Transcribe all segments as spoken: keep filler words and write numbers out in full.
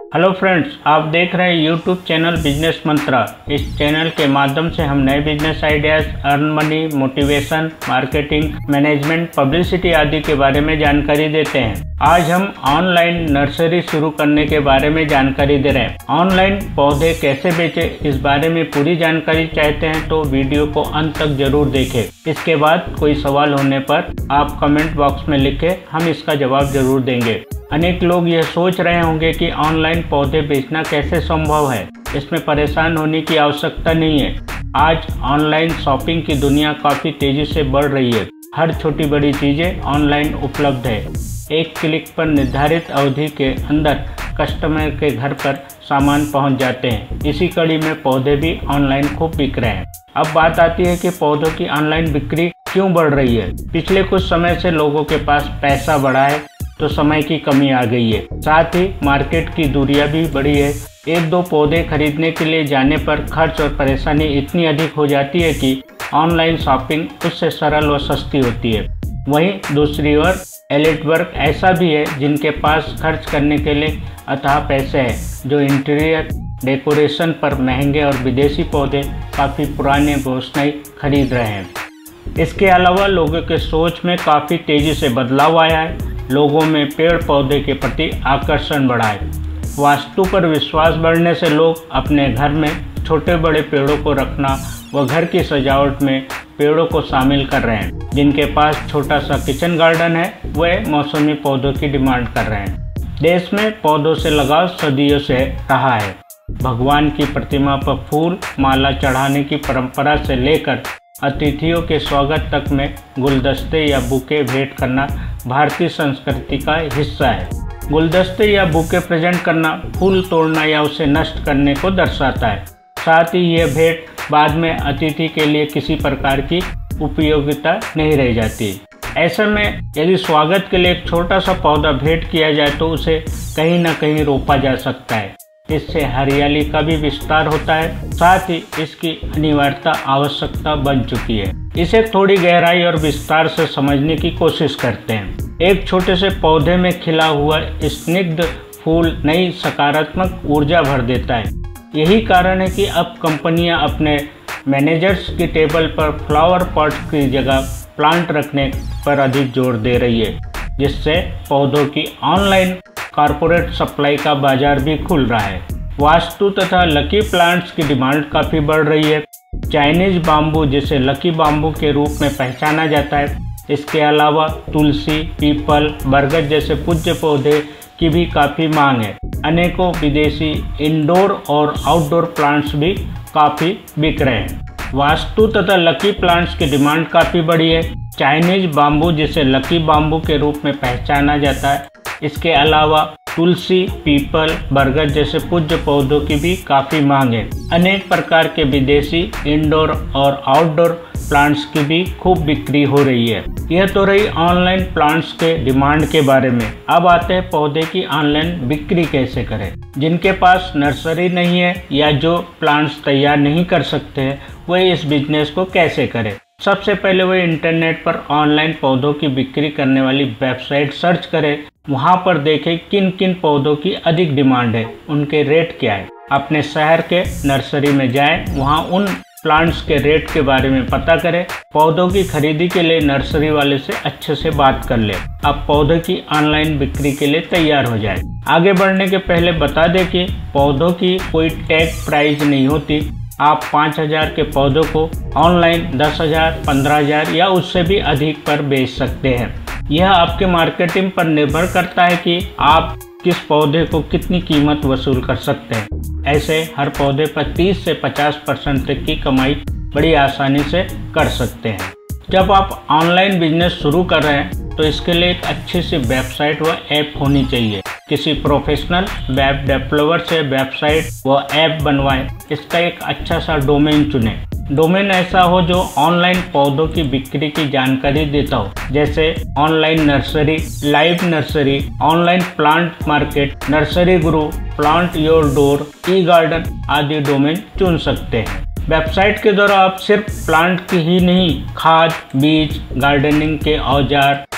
Hello friends, आप देख रहे हैं यूट्यूब चैनल बिजनेस मंत्रा। इस चैनल के माध्यम से हम नए business ideas, earn money, motivation, marketing, management, publicity आदि के बारे में जानकारी देते हैं। आज हम ऑनलाइन नर्सरी शुरू करने के बारे में जानकारी दे रहे हैं। ऑनलाइन पौधे कैसे बेचें, इस बारे में पूरी जानकारी चाहते हैं तो वीडियो को अंत तक जरूर देखें। इसके बाद कोई सवाल होने पर आप कमेंट बॉक्स में लिखें, हम इसका जवाब जरूर देंगे। अनेक लोग यह सोच रहे होंगे कि ऑनलाइन पौधे बेचना कैसे संभव है। इसमें परेशान होने की आवश्यकता नहीं है। आज ऑनलाइन शॉपिंग की दुनिया काफ़ी तेज़ी से बढ़ रही है। हर छोटी बड़ी चीज़ें ऑनलाइन उपलब्ध है। एक क्लिक पर निर्धारित अवधि के अंदर कस्टमर के घर पर सामान पहुंच जाते हैं। इसी कड़ी में पौधे भी ऑनलाइन खूब बिक रहे हैं। अब बात आती है कि पौधों की ऑनलाइन बिक्री क्यों बढ़ रही है। पिछले कुछ समय से लोगों के पास पैसा बढ़ा है तो समय की कमी आ गई है। साथ ही मार्केट की दूरियां भी बढ़ी है। एक दो पौधे खरीदने के लिए जाने पर खर्च और परेशानी इतनी अधिक हो जाती है कि ऑनलाइन शॉपिंग उससे सरल व सस्ती होती है। वहीं दूसरी ओर एलिट वर्ग ऐसा भी है जिनके पास खर्च करने के लिए अथाह पैसे हैं, जो इंटीरियर डेकोरेशन पर महंगे और विदेशी पौधे काफ़ी पुराने घोषणाएं खरीद रहे हैं। इसके अलावा लोगों के सोच में काफ़ी तेज़ी से बदलाव आया है। लोगों में पेड़ पौधे के प्रति आकर्षण बढ़ा है। वास्तु पर विश्वास बढ़ने से लोग अपने घर में छोटे बड़े पेड़ों को रखना व घर की सजावट में पेड़ों को शामिल कर रहे हैं। जिनके पास छोटा सा किचन गार्डन है वह मौसमी पौधों की डिमांड कर रहे हैं। देश में पौधों से लगाव सदियों से रहा है। भगवान की प्रतिमा पर फूल माला चढ़ाने की परंपरा से लेकर अतिथियों के स्वागत तक में गुलदस्ते या बुके भेंट करना भारतीय संस्कृति का हिस्सा है। गुलदस्ते या बुके प्रेजेंट करना फूल तोड़ना या उसे नष्ट करने को दर्शाता है। साथ ही यह भेंट बाद में अतिथि के लिए किसी प्रकार की उपयोगिता नहीं रह जाती। ऐसे में यदि स्वागत के लिए एक छोटा सा पौधा भेंट किया जाए तो उसे कहीं ना कहीं रोपा जा सकता है। इससे हरियाली का भी विस्तार होता है। साथ ही इसकी अनिवार्यता आवश्यकता बन चुकी है। इसे थोड़ी गहराई और विस्तार से समझने की कोशिश करते हैं। एक छोटे से पौधे में खिला हुआ स्निग्ध फूल नई सकारात्मक ऊर्जा भर देता है। यही कारण है कि अब कंपनियां अपने मैनेजर्स की टेबल पर फ्लावर पॉट की जगह प्लांट रखने पर अधिक जोर दे रही है, जिससे पौधों की ऑनलाइन कॉर्पोरेट सप्लाई का बाजार भी खुल रहा है। वास्तु तथा लकी प्लांट्स की डिमांड काफ़ी बढ़ रही है। चाइनीज बाम्बू, जिसे लकी बाम्बू के रूप में पहचाना जाता है, इसके अलावा तुलसी, पीपल, बरगद जैसे पूज्य पौधे की भी काफ़ी मांग है। अनेकों विदेशी इंडोर और आउटडोर प्लांट्स भी काफ़ी बिक रहे हैं। वास्तु तथा लकी प्लांट्स की डिमांड काफ़ी बढ़ी है। चाइनीज बाम्बू, जिसे लकी बाम्बू के रूप में पहचाना जाता है, इसके अलावा तुलसी, पीपल, बरगद जैसे पूज्य पौधों की भी काफ़ी मांग है। अनेक प्रकार के विदेशी इंडोर और आउटडोर प्लांट्स की भी खूब बिक्री हो रही है। यह तो रही ऑनलाइन प्लांट्स के डिमांड के बारे में। अब आते हैं पौधे की ऑनलाइन बिक्री कैसे करें। जिनके पास नर्सरी नहीं है या जो प्लांट्स तैयार नहीं कर सकते हैं, वह इस बिजनेस को कैसे करें। सबसे पहले वह इंटरनेट पर ऑनलाइन पौधों की बिक्री करने वाली वेबसाइट सर्च करें। वहां पर देखें किन किन पौधों की अधिक डिमांड है, उनके रेट क्या है। अपने शहर के नर्सरी में जाएं, वहां उन प्लांट्स के रेट के बारे में पता करें। पौधों की खरीदी के लिए नर्सरी वाले से अच्छे से बात कर ले। अब पौधों की ऑनलाइन बिक्री के लिए तैयार हो जाए। आगे बढ़ने के पहले बता दें कि पौधों की कोई टैग प्राइस नहीं होती। आप पाँच हजार के पौधों को ऑनलाइन दस हजार, पंद्रह हजार या उससे भी अधिक पर बेच सकते हैं। यह आपके मार्केटिंग पर निर्भर करता है कि आप किस पौधे को कितनी कीमत वसूल कर सकते हैं। ऐसे हर पौधे पर तीस से पचास परसेंट तक की कमाई बड़ी आसानी से कर सकते हैं। जब आप ऑनलाइन बिजनेस शुरू कर रहे हैं तो इसके लिए एक अच्छी सी वेबसाइट व ऐप होनी चाहिए। किसी प्रोफेशनल वेब डेवलपर से वेबसाइट व ऐप बनवाएं। इसका एक अच्छा सा डोमेन चुनें। डोमेन ऐसा हो जो ऑनलाइन पौधों की बिक्री की जानकारी देता हो, जैसे online nursery, live nursery, online plant market, nursery guru, plant your door, e garden आदि डोमेन चुन सकते हैं। वेबसाइट के द्वारा आप सिर्फ प्लांट की ही नहीं, खाद, बीज, गार्डनिंग के औजार,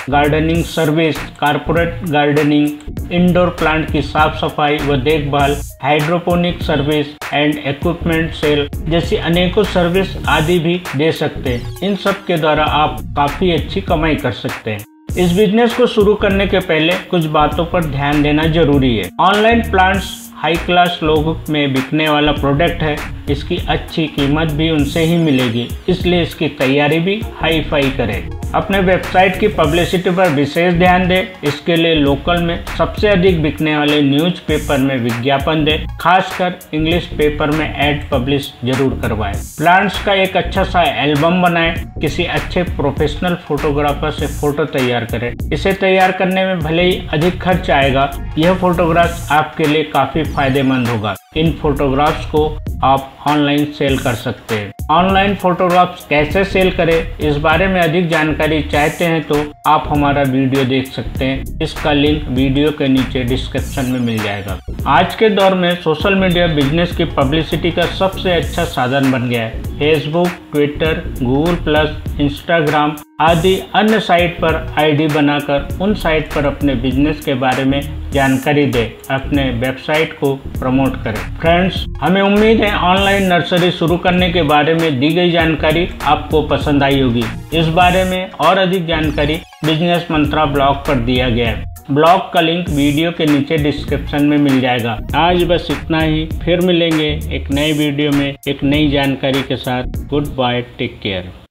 gardening service, corporate gardening, indoor plant की साफ सफाई व देखभाल, hydroponic service and equipment sale जैसी अनेकों सर्विस आदि भी दे सकते हैं। इन सब के द्वारा आप काफी अच्छी कमाई कर सकते हैं। इस बिजनेस को शुरू करने के पहले कुछ बातों पर ध्यान देना जरूरी है। ऑनलाइन प्लांट्स हाई क्लास लोगों में बिकने वाला प्रोडक्ट है। इसकी अच्छी कीमत भी उनसे ही मिलेगी, इसलिए इसकी तैयारी भी हाई फाई करें। अपने वेबसाइट की पब्लिसिटी पर विशेष ध्यान दें। इसके लिए लोकल में सबसे अधिक बिकने वाले न्यूज़पेपर में विज्ञापन दें। खासकर इंग्लिश पेपर में एड पब्लिश जरूर करवाएं। प्लांट्स का एक अच्छा सा एल्बम बनाएं। किसी अच्छे प्रोफेशनल फोटोग्राफर से फोटो तैयार करें। इसे तैयार करने में भले ही अधिक खर्च आएगा, यह फोटोग्राफ्स आपके लिए काफी फायदेमंद होगा। इन फोटोग्राफ्स को आप ऑनलाइन सेल कर सकते हैं। ऑनलाइन फोटोग्राफ्स कैसे सेल करें, इस बारे में अधिक जानकारी चाहते हैं तो आप हमारा वीडियो देख सकते हैं। इसका लिंक वीडियो के नीचे डिस्क्रिप्शन में मिल जाएगा। आज के दौर में सोशल मीडिया बिजनेस की पब्लिसिटी का सबसे अच्छा साधन बन गया है। Facebook, Twitter, Google plus, Instagram आदि अन्य साइट पर आईडी बनाकर उन साइट पर अपने बिजनेस के बारे में जानकारी दें, अपने वेबसाइट को प्रमोट करें। फ्रेंड्स, हमें उम्मीद है ऑनलाइन नर्सरी शुरू करने के बारे में दी गई जानकारी आपको पसंद आई होगी। इस बारे में और अधिक जानकारी बिजनेस मंत्रा ब्लॉग पर दिया गया है। ब्लॉग का लिंक वीडियो के नीचे डिस्क्रिप्शन में मिल जाएगा। आज बस इतना ही, फिर मिलेंगे एक नए वीडियो में एक नई जानकारी के साथ। Goodbye, take care.